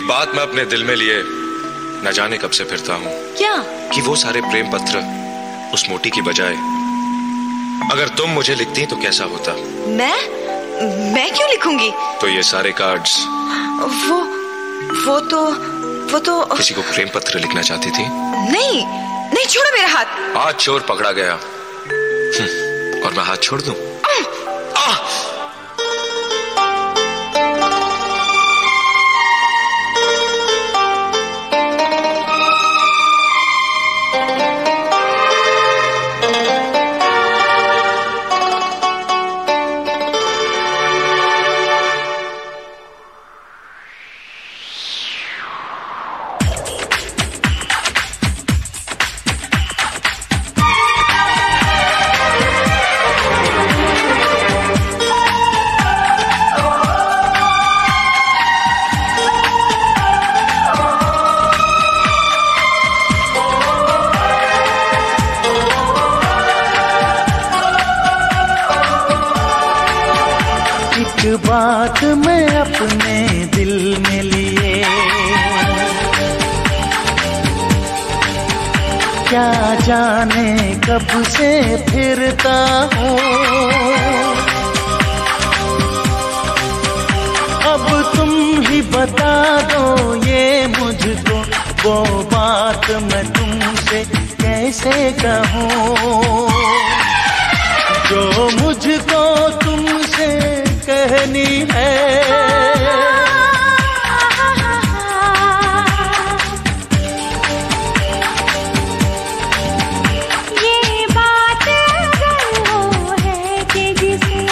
एक बात मैं अपने दिल में लिए न जाने कब से फिरता हूँ। क्या? कि वो सारे प्रेम पत्र उस मोटी की बजाय अगर तुम मुझे लिखती तो कैसा होता? मैं क्यों लिखूंगी? तो ये सारे कार्ड्स। वो तो किसी को प्रेम पत्र लिखना चाहती थी? नहीं, छोड़ो मेरा हाथ। आज चोर पकड़ा गया और मैं हाथ छोड़ दूं? बात मैं अपने दिल में लिए, क्या जाने कब से फिरता हूँ। अब तुम ही बता दो ये मुझको, वो बात मैं तुमसे कैसे कहूँ जो मुझको तुमसे कहनी है। ये बात अगर वो है कि जिसे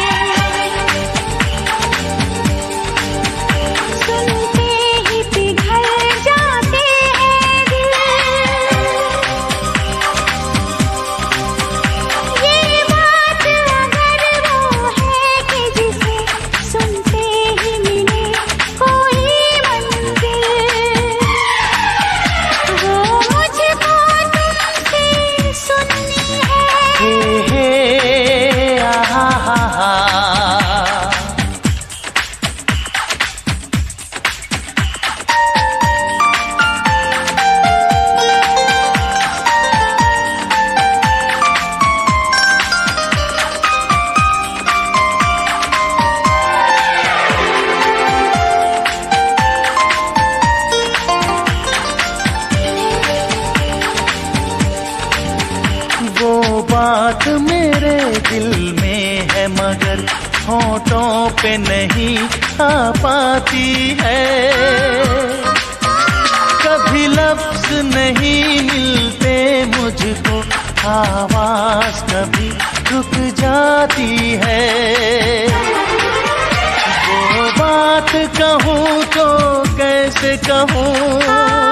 सुनते ही पिघल जाते हैं दिल, ये बात अगर वो है कि जिसे सुनते ही मिले कोई मंजिल, वो मुझको तुमसे सुननी है। हे आहा, वो बात मेरे दिल में है मगर होठों पे नहीं आ पाती है। कभी लफ्ज नहीं मिलते मुझको, आवाज कभी रुक जाती है। वो बात कहूँ तो कैसे कहूँ,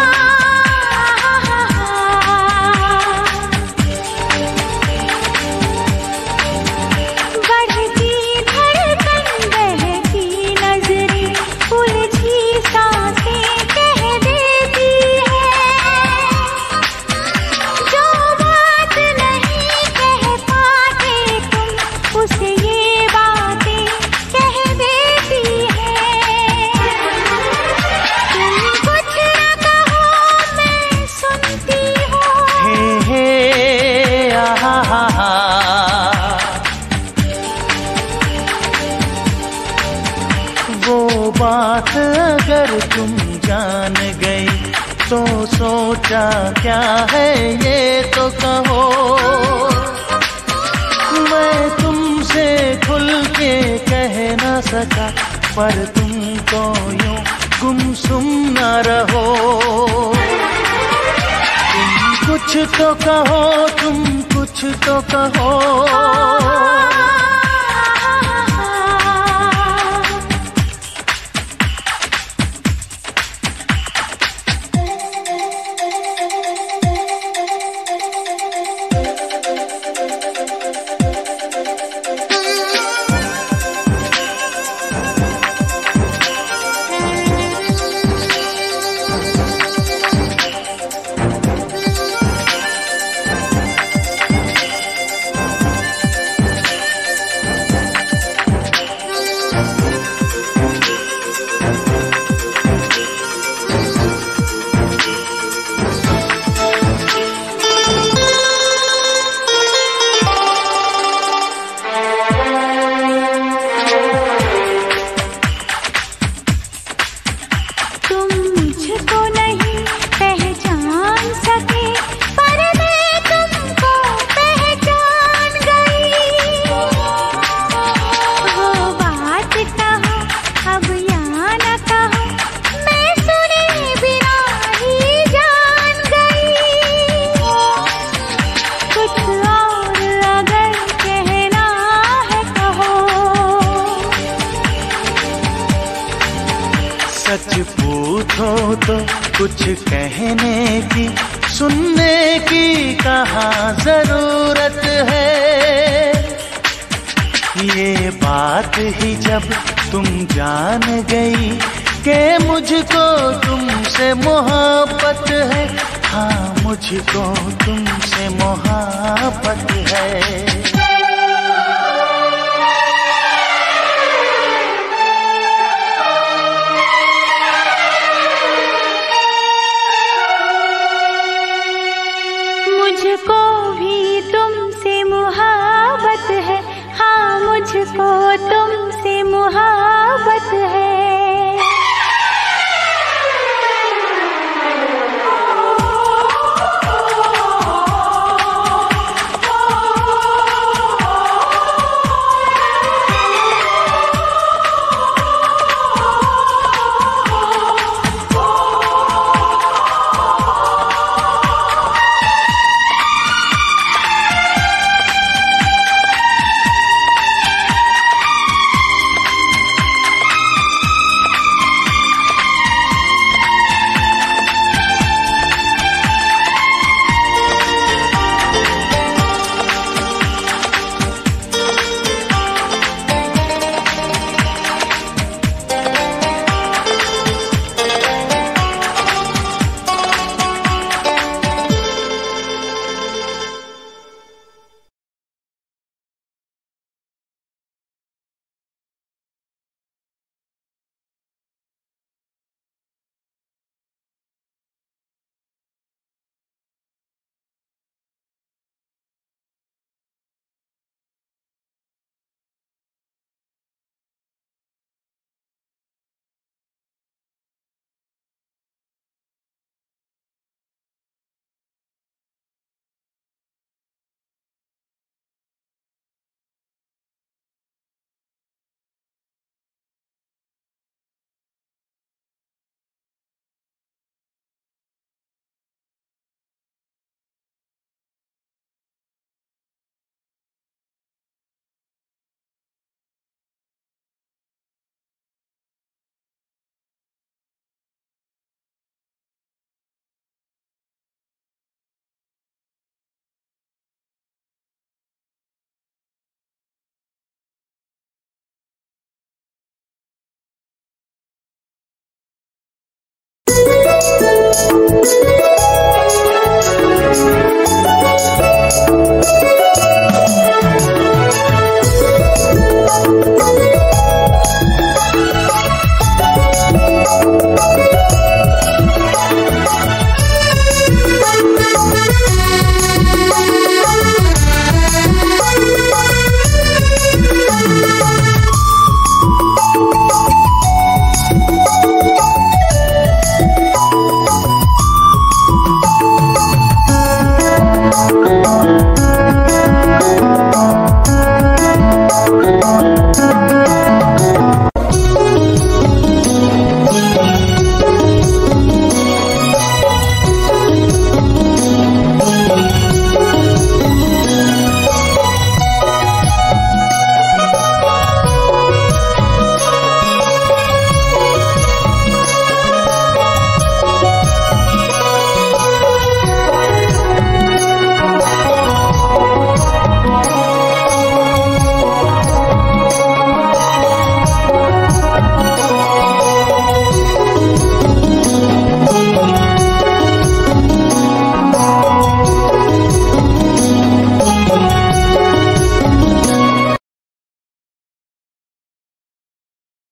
वो बात अगर तुम जान गई तो सोचा क्या है ये तो कहो। मैं तुमसे खुल के कह न सका पर तुम तो यूं गुमसुम न रहो। तुम कुछ तो कहो, तुम कुछ तो कहो। सच पूछो तो कुछ कहने की, सुनने की कहाँ जरूरत है। ये बात ही जब तुम जान गई कि मुझको तुमसे मोहब्बत है, हाँ मुझको तुमसे मोहब्बत है।